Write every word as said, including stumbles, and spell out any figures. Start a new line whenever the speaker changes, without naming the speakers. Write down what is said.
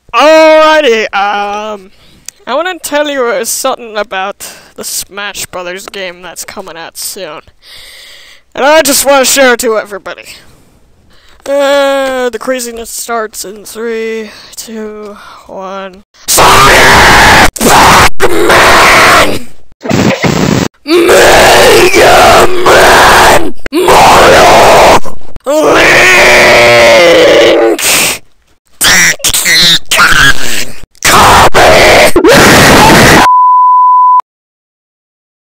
Alrighty, um, I want to tell you something about the Smash Brothers game that's coming out soon. And I just want to share it to everybody. Uh, the craziness starts in three, two, one.